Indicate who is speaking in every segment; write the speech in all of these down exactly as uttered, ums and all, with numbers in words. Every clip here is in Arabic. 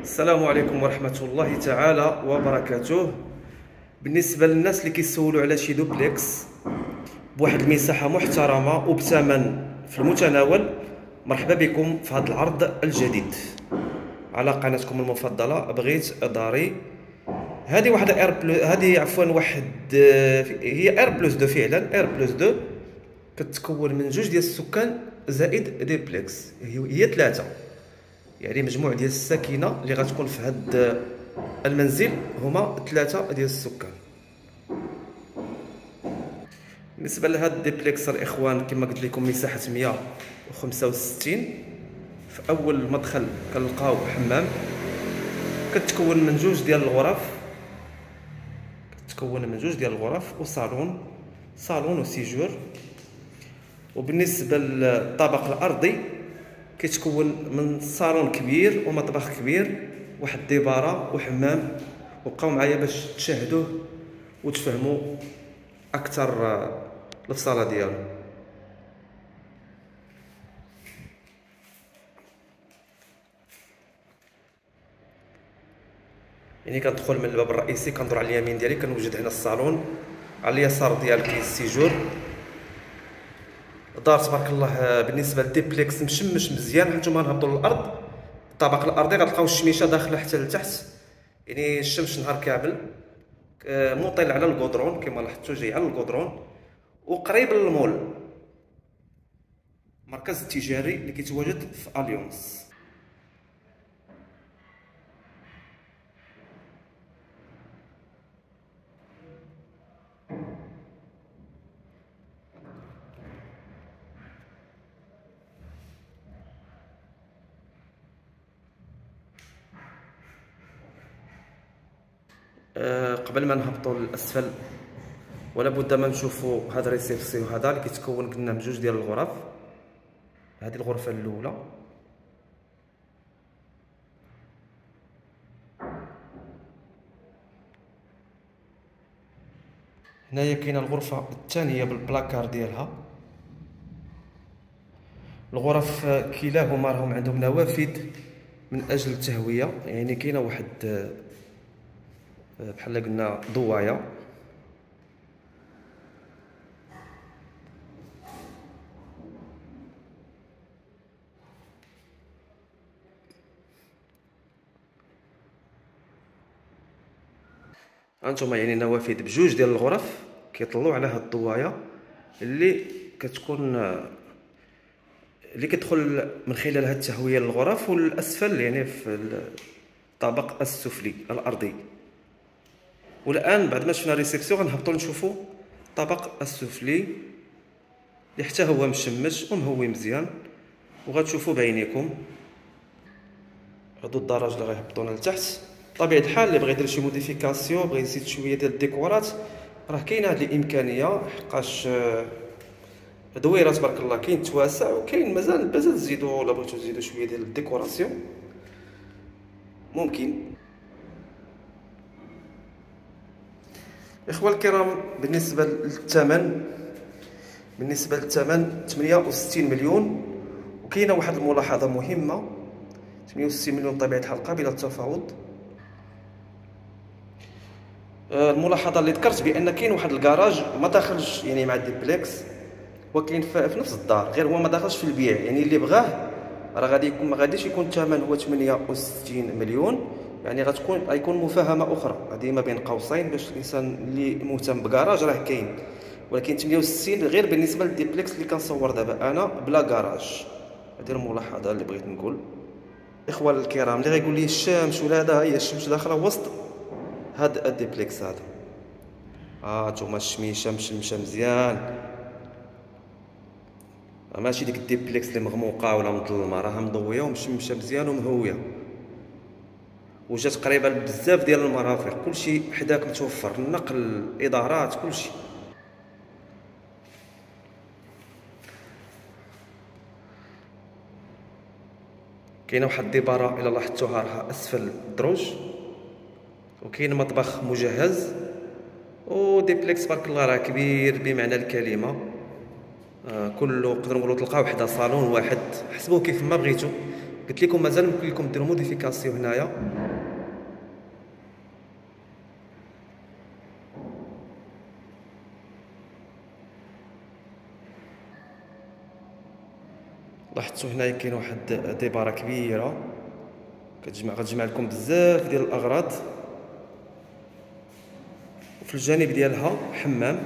Speaker 1: السلام عليكم ورحمة الله تعالى وبركاته. بالنسبة للناس اللي كيسولوا على شي دوبلكس بواحد المساحة محترمة وبثمن في المتناول، مرحبا بكم في هذا العرض الجديد على قناتكم المفضلة بغيت داري. هذه واحد اير بلو هذه عفوا واحد هي اير بلس دو، فعلا اير بلس دو كتكون من جوج ديال السكان زائد ديبلكس، هي ثلاثة، يعني مجموع ديال الساكنه اللي غتكون في هذا المنزل هما ثلاثه ديال السكان. بالنسبه لهذا الديبلكس الاخوان كما قلت لكم مساحه مية وخمسة وستين. في اول مدخل كنلقاو حمام كتكون من جوج ديال الغرف كتكون من جوج ديال الغرف وصالون صالون وسيجور. وبالنسبه للطابق الارضي كيتكون من صالون كبير ومطبخ كبير، واحد ديبارة وحمام. وبقاو معايا باش تشاهدوه وتفهموا اكثر الفصاله ديالو. يعني كندخل من الباب الرئيسي كندور على اليمين ديالي كنوجد هنا الصالون، على اليسار ديال كاين السيجور. دار تبارك الله. بالنسبه للديبلكس مشمش مزيان. هانتوما نهبطوا للارض، الطابق الارضي غتلقاو الشميشه داخله حتى لتحت، يعني الشمس نهار كامل مطل على الكودرون كما لاحظتوا، جاي على الكودرون وقريب للمول، مركز تجاري اللي كيتواجد في اليونس. أه قبل ما نهبطوا للاسفل ولا بد ما نشوفوا هذا الريسبسيون هذا اللي كيتكون قلنا من جوج ديال الغرف. هذه الغرفه الاولى، هنايا كاينه الغرفه الثانيه بالبلاكار ديالها. الغرف كلاهما راهم عندهم نوافذ من اجل التهويه، يعني كاينه واحد بحال قلنا ضوايه. هانتوما يعني نوافذ بجوج ديال الغرف كيطلعوا على هاد الضوايه اللي كتكون اللي كتدخل من خلالها التهويه للغرف والاسفل، يعني في الطابق السفلي الارضي. والان بعد ما شفنا ريسبسيون غنهبطوا نشوفوا الطابق السفلي اللي حتى هو مشمش ومهوي مزيان، وغتشوفوا بعينيكم. هادو الدرج اللي غيهبطونا لتحت. بطبيعه الحال اللي بغى يدير شي موديفيكاسيون، بغى يزيد شويه ديال الديكورات، راه كاينه هاد الامكانيه، حقاش دويره تبارك الله كاين تواسع وكاين مازال مازال تزيدوا ولا بغيتو تزيدوا شويه ديال الديكوراسيون ممكن. اخوان الكرام بالنسبه للثمن بالنسبه للثمن ثمانية وستين مليون. وكاينه واحد الملاحظه مهمه، ثمانية وستين مليون بطبيعه الحال قابله للتفاوض. الملاحظه اللي ذكرت بان كاين واحد الكراج ما داخلش يعني مع الديبلكس، وكاين في نفس الدار، غير هو ما داخلش في البيع. يعني اللي بغاه راه غادي يكون ما غاديش يكون الثمن هو ثمانية وستين مليون، يعني غتكون غيكون مفاهمه اخرى هذه ما بين قوسين باش الانسان اللي مهتم بكراج راه كاين. ولكن ثمانية وستين غير بالنسبه للديبلكس اللي كنصور دابا انا بلا كراج. هذه الملاحظه اللي بغيت نقول. اخوان الكرام اللي غيقول لي الشمس ولا هذا، هي الشمس داخله وسط هذا الديبلكس هذا. ها انتوما الشميشه مشمشه مزيان، ماشي ديك الديبلكس اللي مغموقه ولا مظلمه، راها مضويه ومشمشه مزيان ومهويه، وجات قريبه بزاف ديال المرافق، كلشي حداك متوفر، النقل، الادارات، كلشي. كاينه واحد الديباره الا لاحظتوها راها اسفل الدروج، وكاين مطبخ مجهز، وديبلكس تبارك الله راه كبير بمعنى الكلمه. آه كله نقدروا نقولوا تلقاو وحده صالون واحد، حسبوه كيف ما بغيتو. قلت لكم مازال ممكن لكم ديروا موديفيكاسيون هنايا. لاحظتوا هنايا كاين واحد ديباره كبيره كتجمع غتجمع لكم بزاف ديال الاغراض، وفي الجانب ديالها حمام.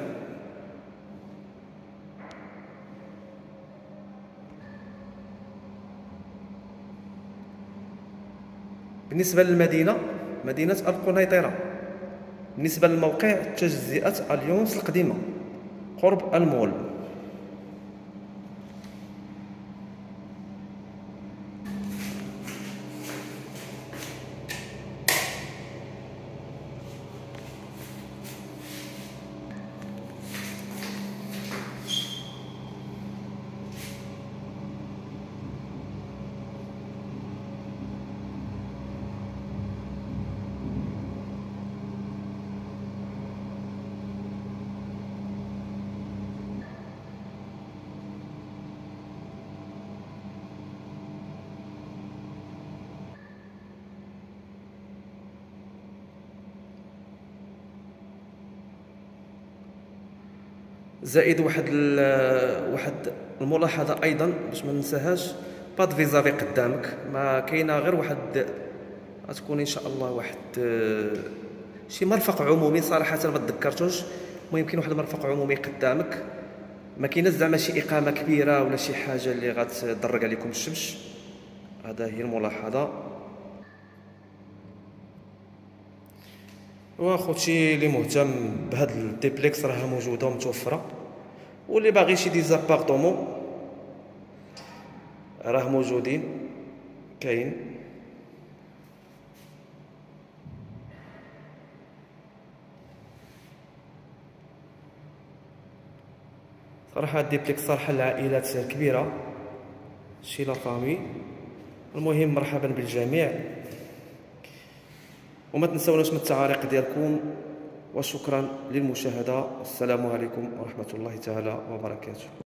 Speaker 1: بالنسبه للمدينه، مدينه القنيطره. بالنسبه للموقع، تجزئه اليونس القديمه قرب المول. زائد واحد واحد الملاحظه ايضا باش ما ننساهاش، باد فيزافي قدامك، ما كاينه غير واحد غتكون ان شاء الله واحد شي مرفق عمومي، صراحه ما تذكرتوش. المهم كاين واحد المرفق عمومي قدامك، ما كايناش زعما شي اقامه كبيره ولا شي حاجه اللي غتضرق عليكم الشمس. هذا هي الملاحظه. واخوتي اللي مهتم بهاد الديبليكس راها موجوده ومتوفره، واللي باغي شي دي زابارطومون راه موجودين كاين. صراحه هاد الديبليكس صراحه العائلات كبيره، شي لا فامي. المهم مرحبا بالجميع، وما تنسوناش من التعاليق ديالكم، وشكرا للمشاهده. السلام عليكم ورحمه الله تعالى وبركاته.